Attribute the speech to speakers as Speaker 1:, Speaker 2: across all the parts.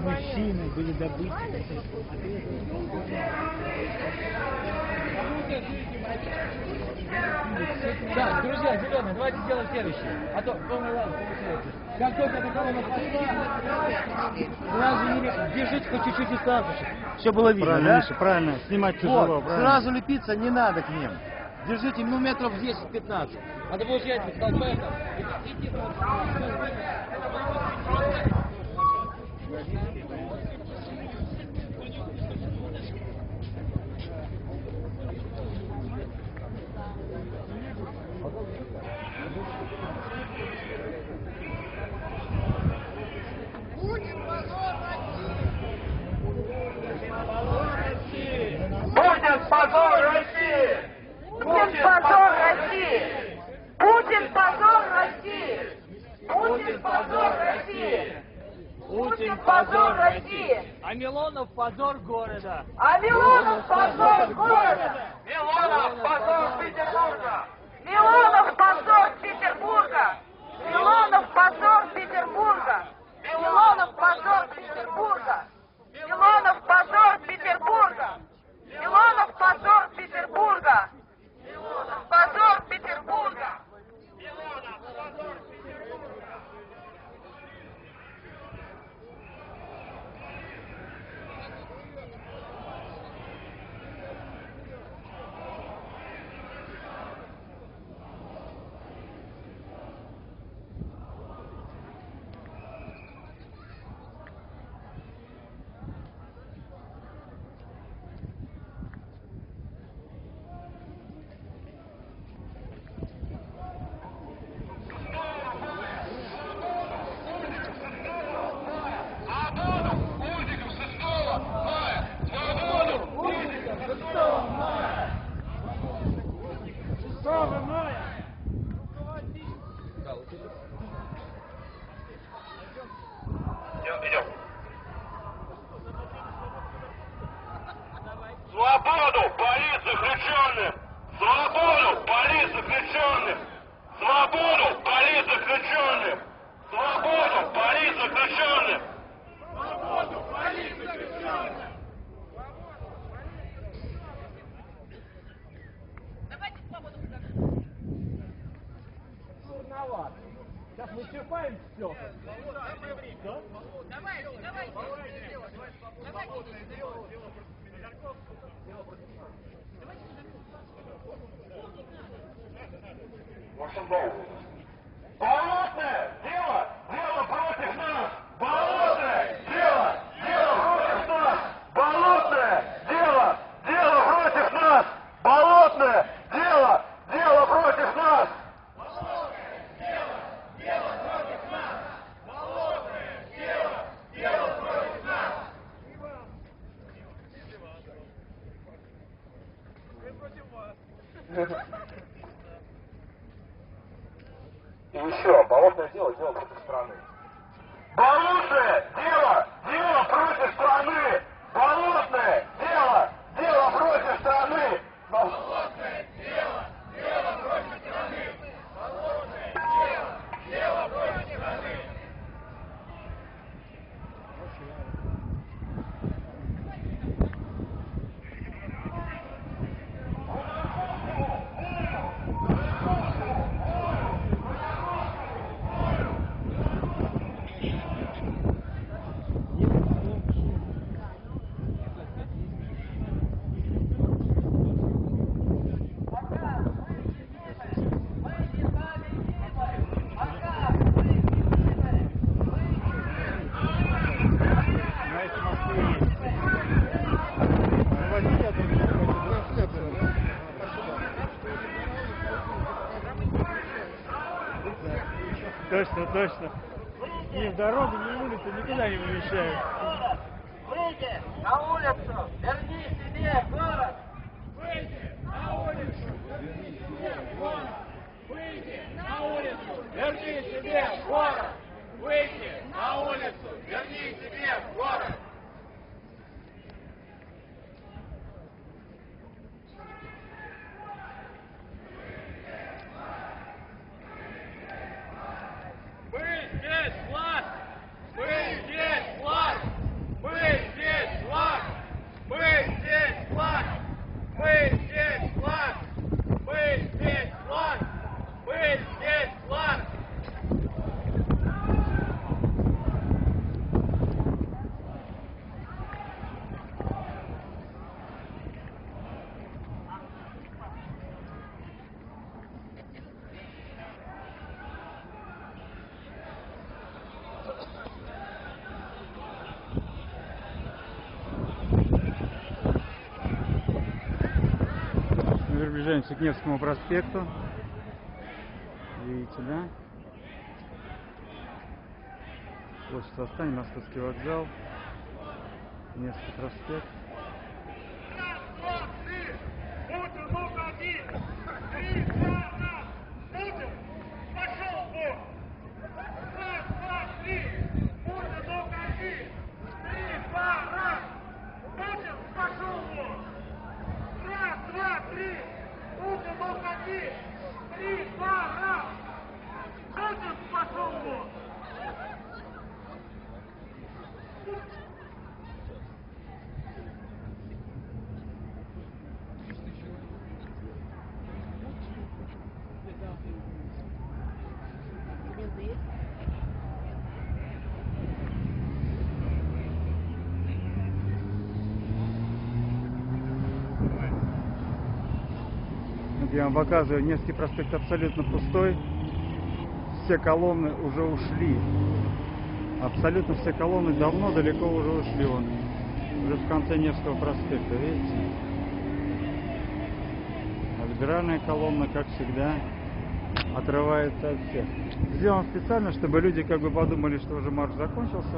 Speaker 1: мужчины были добыты.
Speaker 2: Так, друзья, зеленые, давайте сделаем следующее. А то полный лад получается. Как только эта колонна пошла, сразу держите по чуть-чуть дистанцию, все было видно.
Speaker 1: Правильно,
Speaker 2: Да?
Speaker 1: Миша, правильно, снимать тяжело,
Speaker 2: Вот,
Speaker 1: правильно.
Speaker 2: сразу лепиться не надо к ним. Держите, ну, метров 10-15. А то получается, столбета.
Speaker 3: Будет позор России! Будет позор России! Будет позор России! Будет позор России! Будет позор России!
Speaker 2: А Милонов позор города.
Speaker 3: А Милонов позор города!
Speaker 4: Милонов, позор Петербурга!
Speaker 3: Милонов позор Петербурга! Милонов позор Петербурга! Милонов позор Петербурга! Милонов позор Петербурга! Милонов позор Петербурга! Милонов позор Петербурга!
Speaker 4: Милонов, позор Петербурга! Идем. Свободу политзаключенным! Свободу политзаключенным! Свободу политзаключенным! Свободу политзаключенным! Свободу политзаключенным!
Speaker 3: Давайте свободу.
Speaker 2: Трудновато. Сейчас мы черпаем все. Да?
Speaker 3: Давайте.
Speaker 4: Болотное дело! Дело против нас! Болотное дело! Дело против нас! Болотное дело! Дело против нас! Болотное дело! Дело против нас! И еще, болотное дело, дело против страны. Болотное дело, дело против страны. Болотное дело, дело против страны. Болотное дело, дело против страны. Болотное дело, дело против страны.
Speaker 1: Точно. Ни в дорогу, ни в улицу никуда не помещают.
Speaker 3: Выйди на улицу! Верни себе город!
Speaker 4: Выйди на улицу! Верни себе город! Выйди на улицу! Верни себе город! Выйди на улицу! Верни себе город! Мы здесь власть! Мы здесь власть!
Speaker 1: Приближаемся к Невскому проспекту. Видите, да? Площадь Восстания, Московский вокзал, Невский проспект.
Speaker 4: Раз, два, три. Путин, уходи. 3, 2, 1. Путин, пошел вон. Раз, два, три. Путин, уходи. 3, 2, 1. Путин, пошел вон. Раз, два, три. Путин, уходи. 3, 2, 1. Путин, пошел вон.
Speaker 1: Вот я вам показываю, Невский проспект абсолютно пустой. Все колонны уже ушли. Абсолютно все колонны давно далеко уже ушли. Вон. Уже в конце Невского проспекта, видите? А либеральная колонна, как всегда, отрывается от всех. Сделано специально, чтобы люди как бы подумали, что уже марш закончился.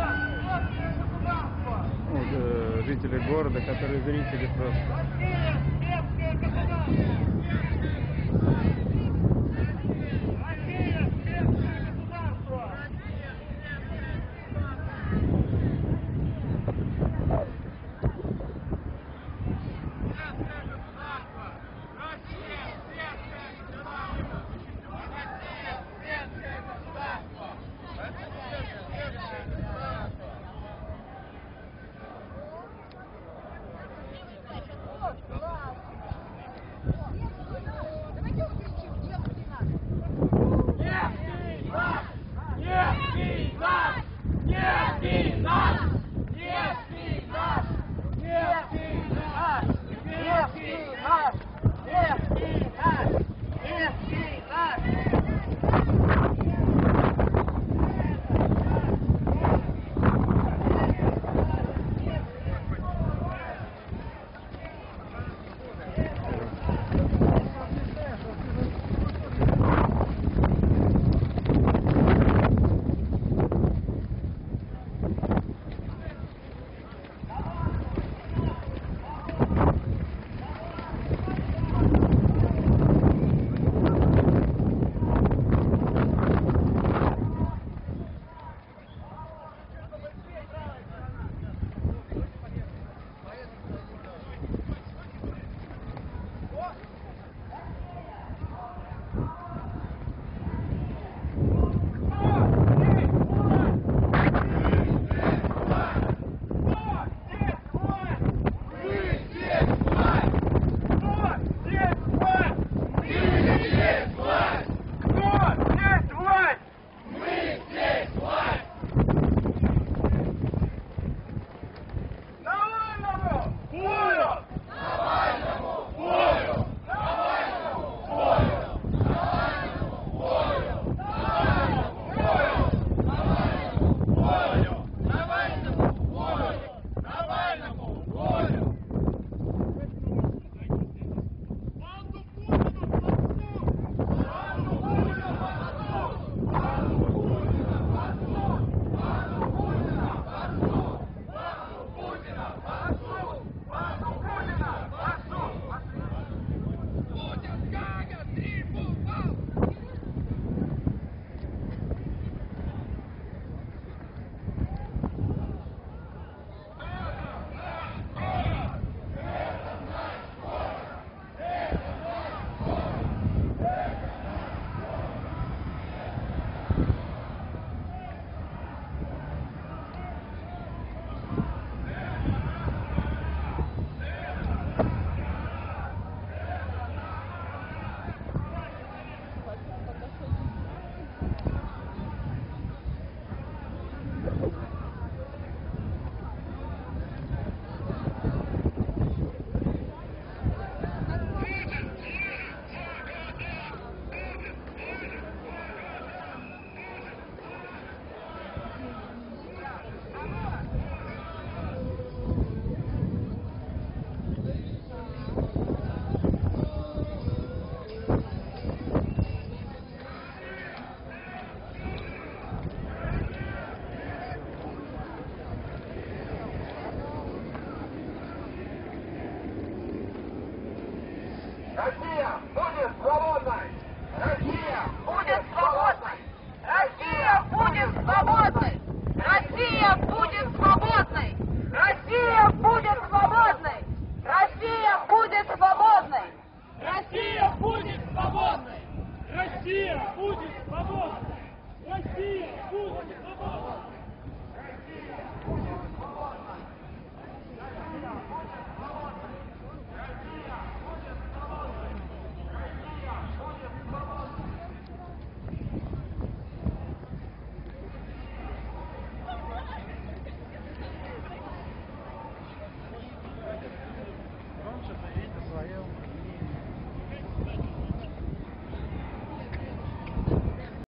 Speaker 1: Вот, жители города, которые зрители просто.